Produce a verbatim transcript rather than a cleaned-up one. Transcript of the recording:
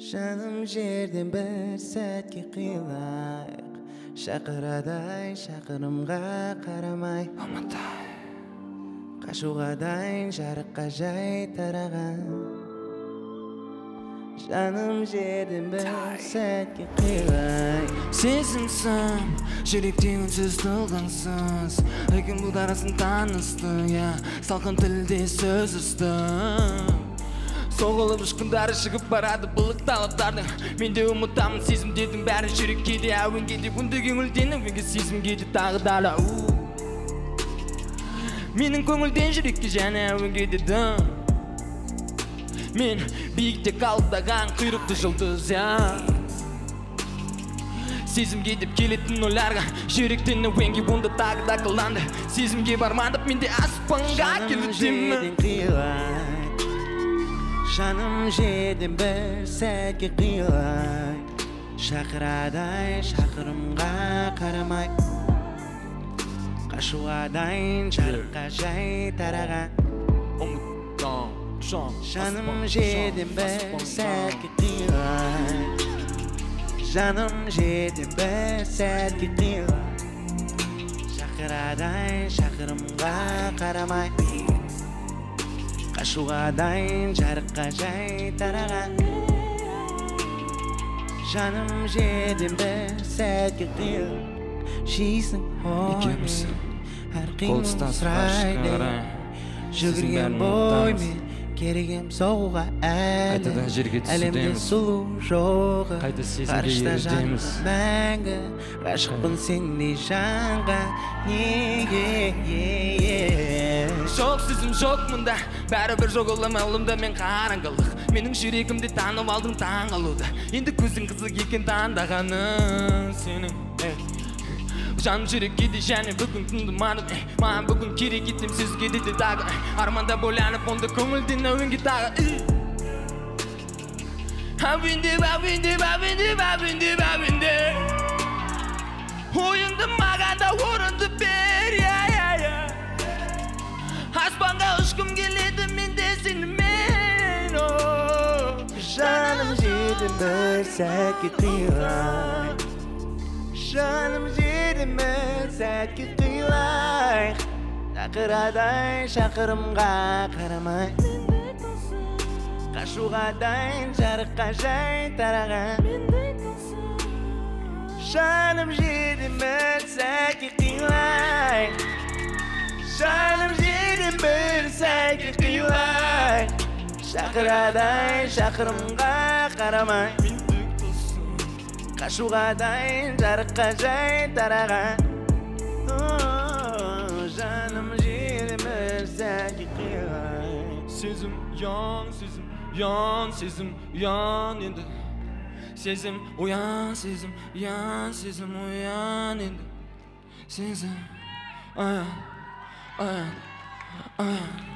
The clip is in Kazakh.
Жаным жерден бір сәтке қиылайық, шақырадай шақырымға қарамай, Алматай қашуға дайын жарыққа жай тараған. Жаным жерден бір сәтке қиылайық, сезімсің жүректе үнсіз толғансыз, айкын бұлдарасын танысты, я салқын тілде сөз үсті. Соғылып ұшқындары шығып барады бұлық талаптардың. Мен де ұмытамын сезімдердің бәрін, жүрекке де әуенге де үнді көңілден әуенге, сезімге де тағы дала. Менің көңілден жүрекке және әуенге дедім. Мен биікте қалықтаған құйрықты жұлдыз, я сезімге деп келетін ойларға, жүректен әуенге онда тағы да қыланды. Сезімге бармадып менде аспанға келдім. Жаным жерден бір сәтке қиылайық, шақырадай шақырымға қарамай, қашуға дайын жарыққа жай тараған. Жаным жерден бір сәтке қиылайық, жаным жерден бір сәтке қиылайық, шақырадай шақырымға қарамай, қашуға дайын жарыққа жай тараған. Жаным жерден бір сәтке қиылайық, жейсің оймен әр қимыл сұрайды, жүгірген боймен керегем соғуға әлі, әлемде сұлу жоғы, ғарышта жаным мәңгі, ғашықпын сендей жанға, неге. Жоқ сезім жоқ мұнда, бәрібір жоқ олам әлімді мен қараңғылық. Менің жүрегімді танып алдың таң қалуды, енді көзің қызық екен таңдағаның сенің. Жаным жүрекке де және бүгін түнді манып, маған бүгін керек еттім сөзге де тағы, арманда бойланып онда көңілден әуенге тағы. Әуендеп, әуендеп, әуендеп, әуендеп, әуендеп, ойыңды маған да орынды бер, аспанға ұшқым келеді менде сенімен. Жаным жерден бір сәтке қиылайық, жаным жерден бір сәтке қиылайық, шақырадай шақырымға қарамай, қашуға дайын жарыққа жай тараған. Жаным жерден бір сәтке қиылайық, жаным жерден бір сәтке қиылайық, шақырадай шақырымға қарамай, қашуға дайын жарыққа жай тараған. Жаным жерден бір сәтке қиылайық. Сезім ян, сезім ян, сезім ян енді. Сезім оян, сезім ян, сезім оян енді. Сезім аян, аян, аян.